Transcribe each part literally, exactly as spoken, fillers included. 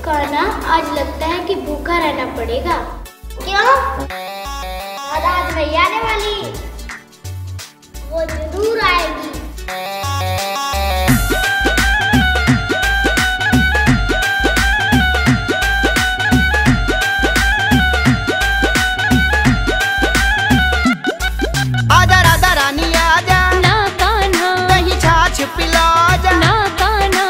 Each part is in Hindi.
कान्हा, आज लगता है कि भूखा रहना पड़ेगा। क्यों? रात नहीं आने वाली, वो जरूर आएगी। आजा राधा रानी आजा, ना कान्हा, दही छाछ पिला जा। ना कान्हा,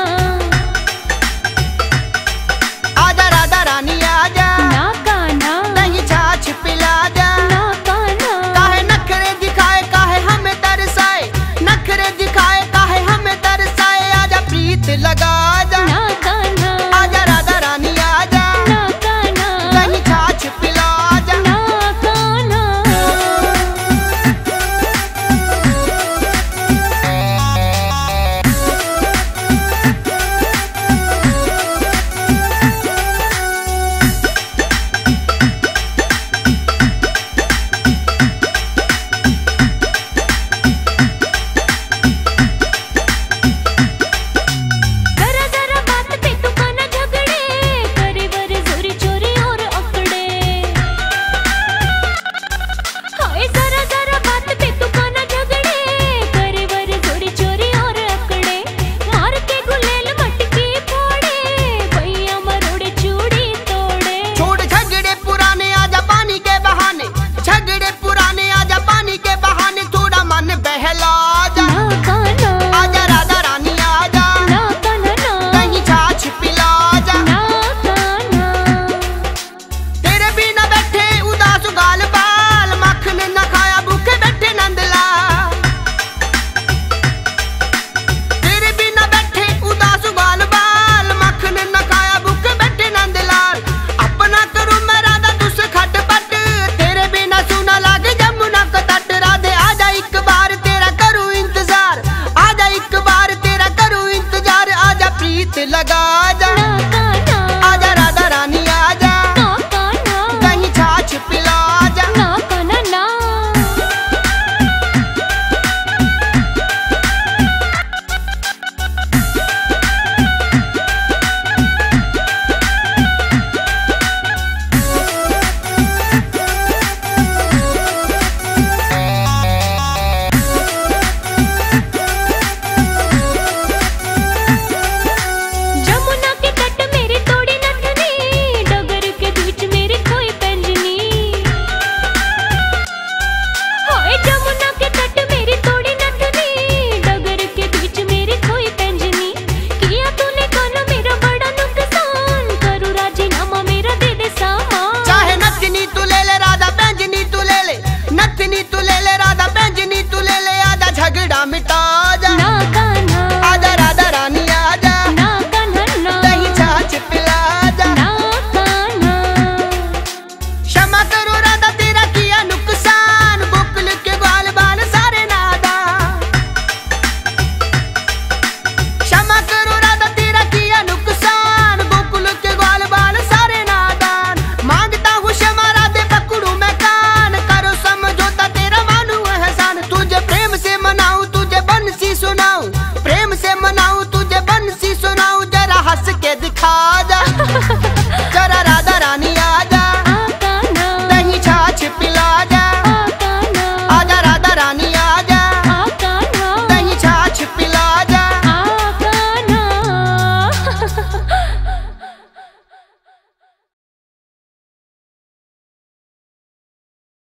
आजा राधा रानी आजा, ना कान्हा, दही छाछ पिला जा। ना कान्हा, काहे नखरे दिखाए, काहे हमें तरसाए, नखरे दिखाए काहे हमें तरसाए। आजा प्रीत लगा